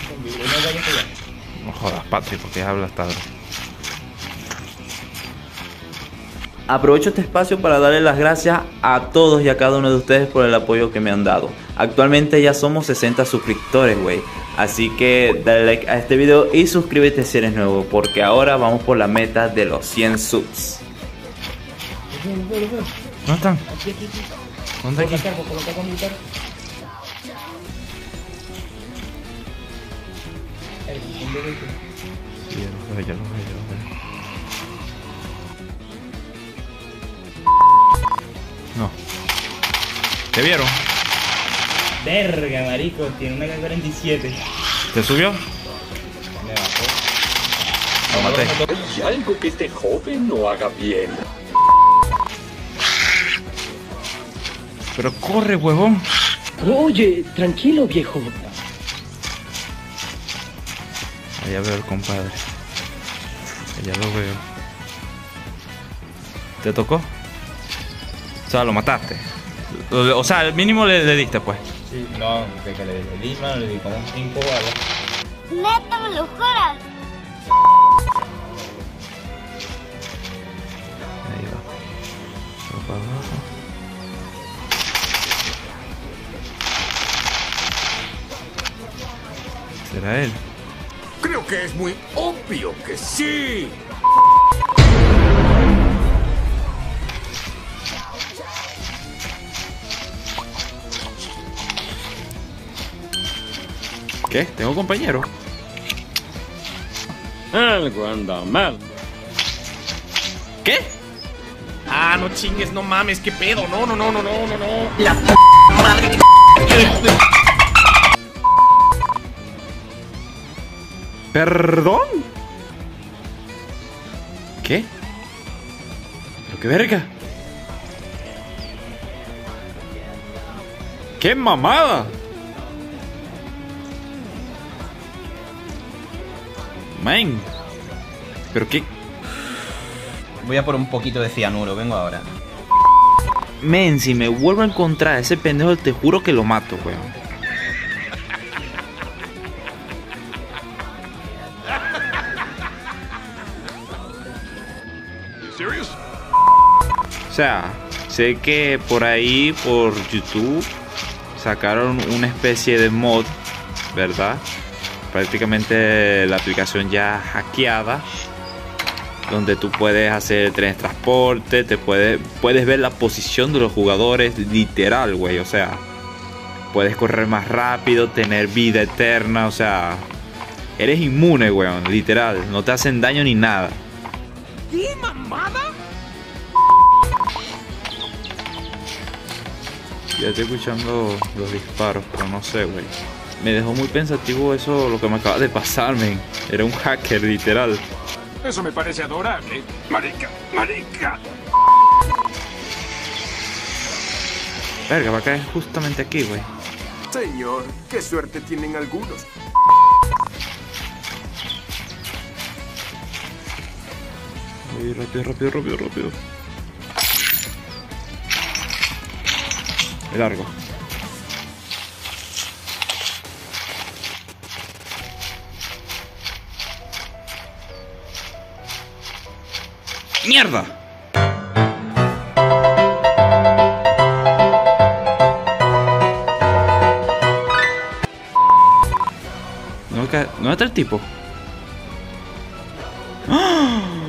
No jodas, Patri, porque hablas tarde. Aprovecho este espacio para darle las gracias a todos y a cada uno de ustedes por el apoyo que me han dado. Actualmente ya somos 60 suscriptores, güey. Así que dale like a este video y suscríbete si eres nuevo, porque ahora vamos por la meta de los 100 subs. ¿Dónde están? Aquí. ¿Dónde aquí? Coloca con militar. Sí, ya los veo. No. ¿Te vieron? Verga, marico, tiene una K-47. ¿Te subió? Me bajó. Lo maté. Hay algo que este joven no haga bien. Pero corre, huevón. Oye, tranquilo, viejo. Allá veo al compadre. Allá lo veo. ¿Te tocó? O sea, lo mataste. O sea, al mínimo le diste, pues. Sí, no, de que le di, mano, le di como 5 balas. Neta, me lo juras. Ahí va. Va para abajo. ¿Será él? Creo que es muy obvio que sí. ¿Qué? ¿Tengo compañero? Algo anda mal. ¿Qué? Ah, no chingues, no mames, qué pedo. No. ¿Perdón? ¿Qué? ¿Pero qué verga? ¡Qué mamada! Man. ¿Pero qué? Voy a por un poquito de cianuro, vengo ahora. Men, si me vuelvo a encontrar a ese pendejo, te juro que lo mato, weón. O sea, sé que por ahí, por YouTube, sacaron una especie de mod, ¿verdad? Prácticamente la aplicación ya hackeada, donde tú puedes hacer transporte, puedes ver la posición de los jugadores, literal, güey. O sea, puedes correr más rápido, tener vida eterna, o sea, eres inmune, weón, literal. No te hacen daño ni nada. ¿Qué mamada? Ya estoy escuchando los disparos, pero no sé, güey. Me dejó muy pensativo eso, lo que me acaba de pasar, men. Era un hacker, literal. Eso me parece adorable. Marica. Verga, va a caer justamente aquí, güey. Señor, qué suerte tienen algunos. Uy, rápido. De largo. ¡Mierda! ¿No está el tipo? ¡Ah!